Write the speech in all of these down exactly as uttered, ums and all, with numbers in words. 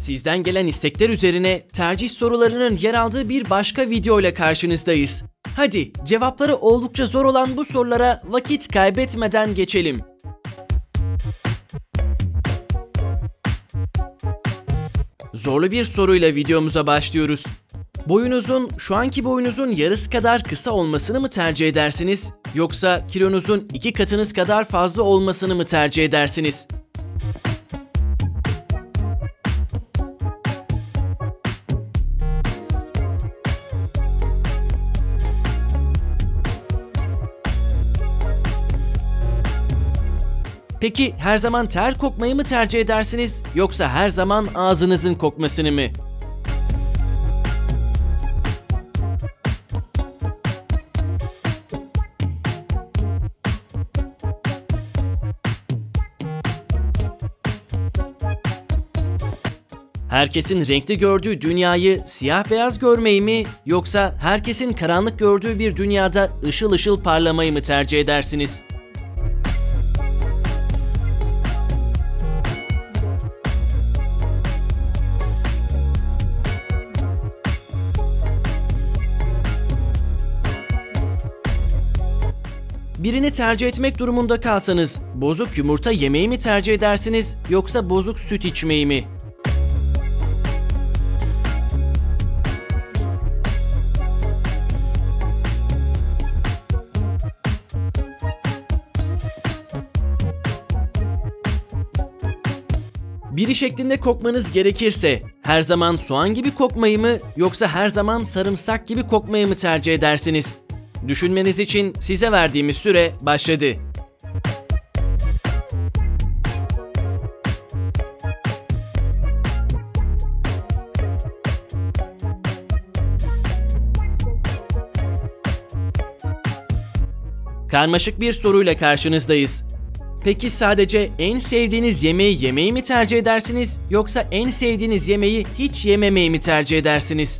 Sizden gelen istekler üzerine tercih sorularının yer aldığı bir başka video ile karşınızdayız. Hadi cevapları oldukça zor olan bu sorulara vakit kaybetmeden geçelim. Zorlu bir soruyla videomuza başlıyoruz. Boyunuzun şu anki boyunuzun yarısı kadar kısa olmasını mı tercih edersiniz? Yoksa kilonuzun iki katınız kadar fazla olmasını mı tercih edersiniz? Peki her zaman ter kokmayı mı tercih edersiniz? Yoksa her zaman ağzınızın kokmasını mı? Herkesin renkli gördüğü dünyayı siyah beyaz görmeyi mi, yoksa herkesin karanlık gördüğü bir dünyada ışıl ışıl parlamayı mı tercih edersiniz? Birini tercih etmek durumunda kalsanız bozuk yumurta yemeyi mi tercih edersiniz, yoksa bozuk süt içmeyi mi? Biri şeklinde kokmanız gerekirse her zaman soğan gibi kokmayı mı, yoksa her zaman sarımsak gibi kokmayı mı tercih edersiniz? Düşünmeniz için size verdiğimiz süre başladı. Karmaşık bir soruyla karşınızdayız. Peki sadece en sevdiğiniz yemeği yemeyi mi tercih edersiniz, yoksa en sevdiğiniz yemeği hiç yememeyi mi tercih edersiniz?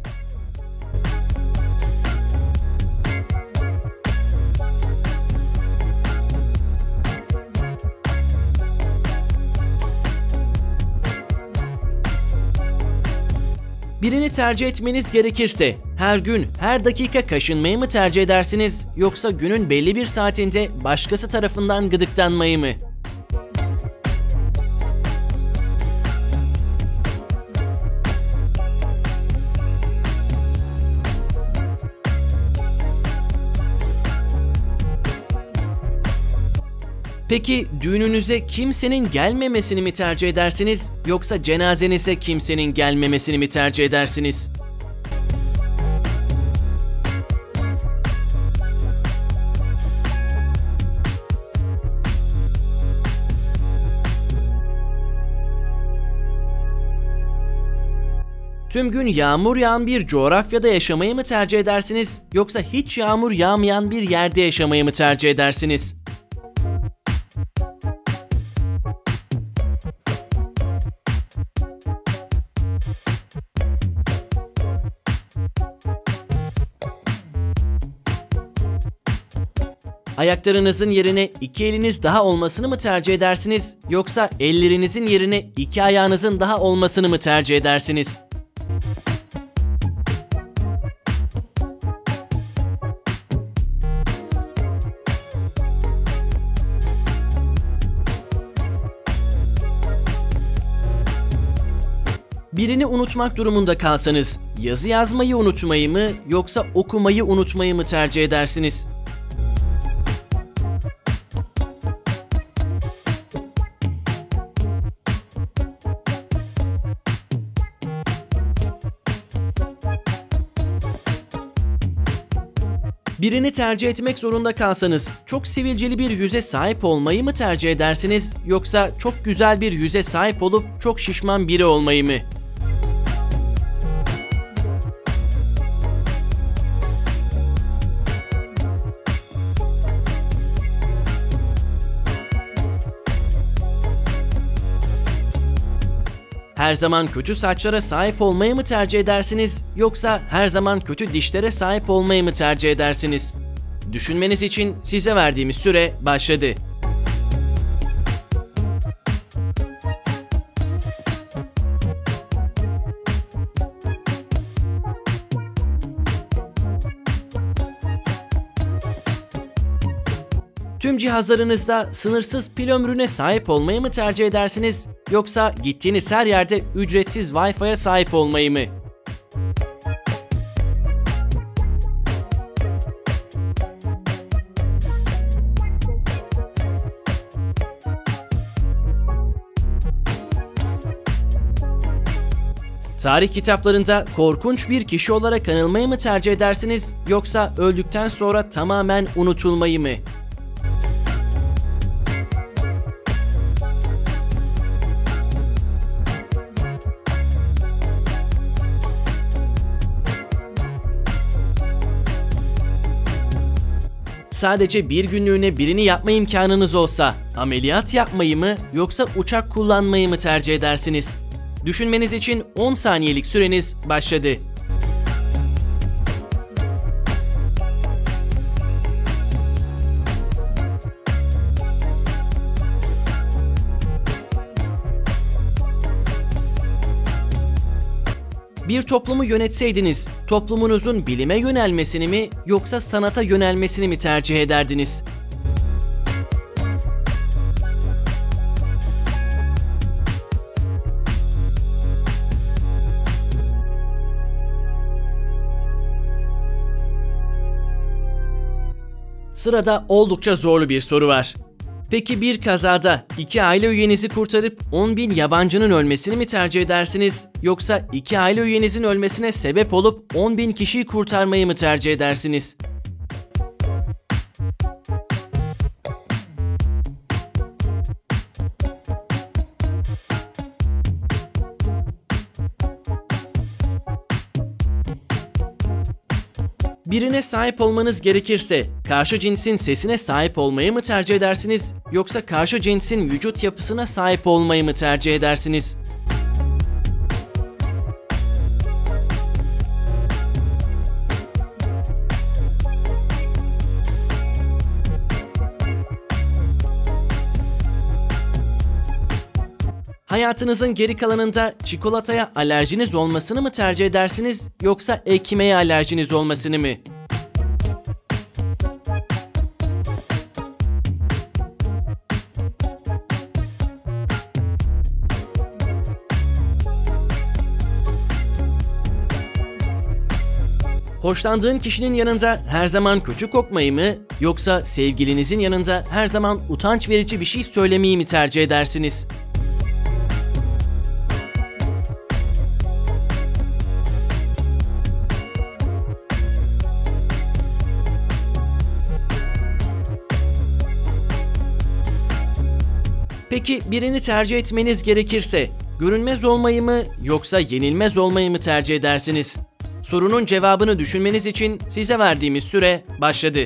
Birini tercih etmeniz gerekirse her gün, her dakika kaşınmayı mı tercih edersiniz, yoksa günün belli bir saatinde başkası tarafından gıdıklanmayı mı? Peki düğününüze kimsenin gelmemesini mi tercih edersiniz, yoksa cenazenize kimsenin gelmemesini mi tercih edersiniz? Tüm gün yağmur yağan bir coğrafyada yaşamayı mı tercih edersiniz, yoksa hiç yağmur yağmayan bir yerde yaşamayı mı tercih edersiniz? Ayaklarınızın yerine iki eliniz daha olmasını mı tercih edersiniz, yoksa ellerinizin yerine iki ayağınızın daha olmasını mı tercih edersiniz? Birini unutmak durumunda kalsanız yazı yazmayı unutmayı mı, yoksa okumayı unutmayı mı tercih edersiniz? Birini tercih etmek zorunda kalsanız çok sivilceli bir yüze sahip olmayı mı tercih edersiniz, yoksa çok güzel bir yüze sahip olup çok şişman biri olmayı mı? Her zaman kötü saçlara sahip olmayı mı tercih edersiniz, yoksa her zaman kötü dişlere sahip olmayı mı tercih edersiniz? Düşünmeniz için size verdiğimiz süre başladı. Tüm cihazlarınızda sınırsız pil ömrüne sahip olmayı mı tercih edersiniz, yoksa gittiğiniz her yerde ücretsiz Wi-Fi'ye sahip olmayı mı? Tarih kitaplarında korkunç bir kişi olarak anılmayı mı tercih edersiniz, yoksa öldükten sonra tamamen unutulmayı mı? Sadece bir günlüğüne birini yapma imkanınız olsa ameliyat yapmayı mı, yoksa uçak kullanmayı mı tercih edersiniz? Düşünmeniz için on saniyelik süreniz başladı. Bir toplumu yönetseydiniz, toplumunuzun bilime yönelmesini mi, yoksa sanata yönelmesini mi tercih ederdiniz? Sırada oldukça zorlu bir soru var. Peki bir kazada iki aile üyenizi kurtarıp on bin yabancının ölmesini mi tercih edersiniz, yoksa iki aile üyenizin ölmesine sebep olup on bin kişiyi kurtarmayı mı tercih edersiniz? Birine sahip olmanız gerekirse karşı cinsin sesine sahip olmayı mı tercih edersiniz, yoksa karşı cinsin vücut yapısına sahip olmayı mı tercih edersiniz? Hayatınızın geri kalanında çikolataya alerjiniz olmasını mı tercih edersiniz, yoksa ekmeğe alerjiniz olmasını mı? Hoşlandığın kişinin yanında her zaman kötü kokmayı mı, yoksa sevgilinizin yanında her zaman utanç verici bir şey söylemeyi mi tercih edersiniz? Peki birini tercih etmeniz gerekirse görünmez olmayı mı, yoksa yenilmez olmayı mı tercih edersiniz? Sorunun cevabını düşünmeniz için size verdiğimiz süre başladı.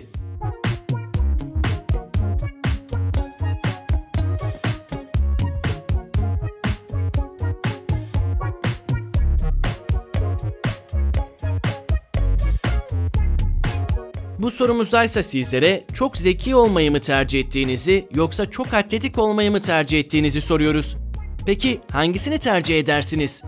Bu sorumuzdaysa sizlere çok zeki olmayı mı tercih ettiğinizi, yoksa çok atletik olmayı mı tercih ettiğinizi soruyoruz. Peki hangisini tercih edersiniz?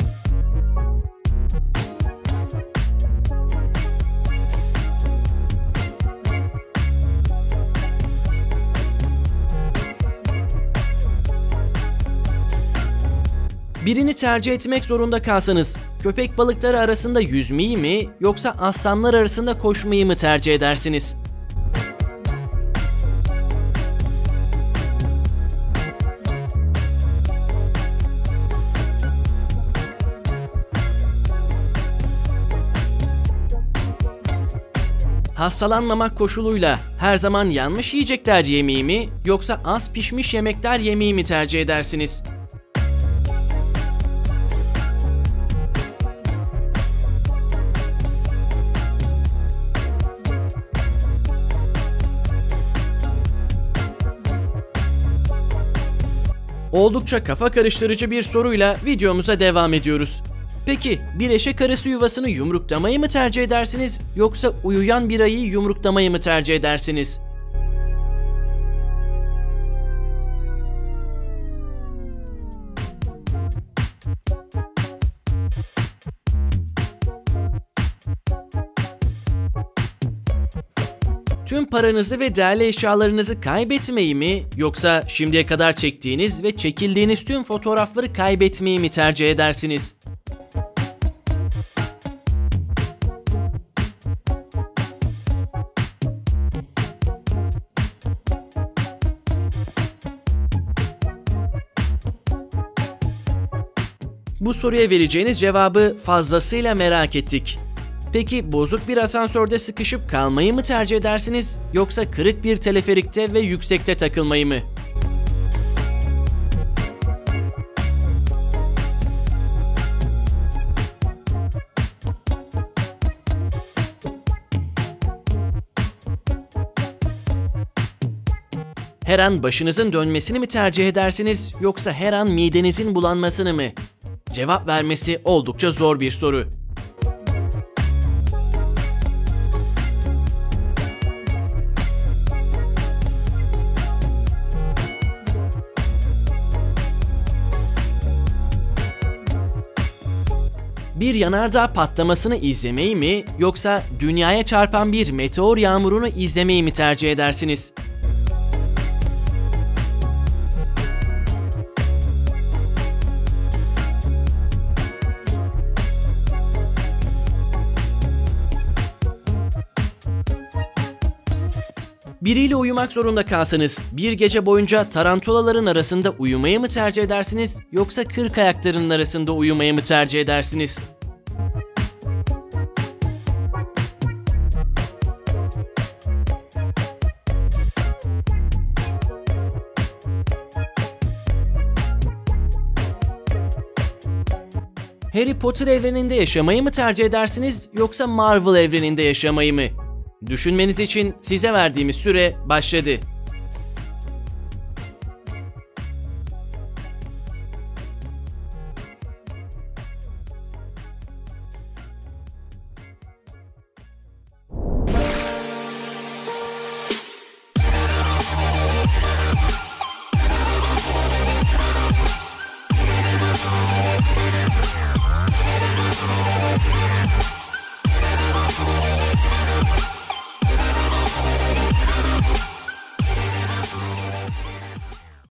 Birini tercih etmek zorunda kalsanız, köpek balıkları arasında yüzmeyi mi, yoksa aslanlar arasında koşmayı mı tercih edersiniz? Hastalanmamak koşuluyla her zaman yanmış yiyecekler yemeği mi, yoksa az pişmiş yemekler yemeği mi tercih edersiniz? Oldukça kafa karıştırıcı bir soruyla videomuza devam ediyoruz. Peki bir eşek arısı yuvasını yumruklamayı mı tercih edersiniz, yoksa uyuyan bir ayıyı yumruklamayı mı tercih edersiniz? Tüm paranızı ve değerli eşyalarınızı kaybetmeyi mi, yoksa şimdiye kadar çektiğiniz ve çekildiğiniz tüm fotoğrafları kaybetmeyi mi tercih edersiniz? Bu soruya vereceğiniz cevabı fazlasıyla merak ettik. Peki bozuk bir asansörde sıkışıp kalmayı mı tercih edersiniz, yoksa kırık bir teleferikte ve yüksekte takılmayı mı? Her an başınızın dönmesini mi tercih edersiniz, yoksa her an midenizin bulanmasını mı? Cevap vermesi oldukça zor bir soru. Bir yanardağ patlamasını izlemeyi mi, yoksa dünyaya çarpan bir meteor yağmurunu izlemeyi mi tercih edersiniz? Biriyle uyumak zorunda kalsanız bir gece boyunca tarantulaların arasında uyumayı mı tercih edersiniz, yoksa kırk ayaklarının arasında uyumayı mı tercih edersiniz? Harry Potter evreninde yaşamayı mı tercih edersiniz, yoksa Marvel evreninde yaşamayı mı? Düşünmeniz için size verdiğimiz süre başladı.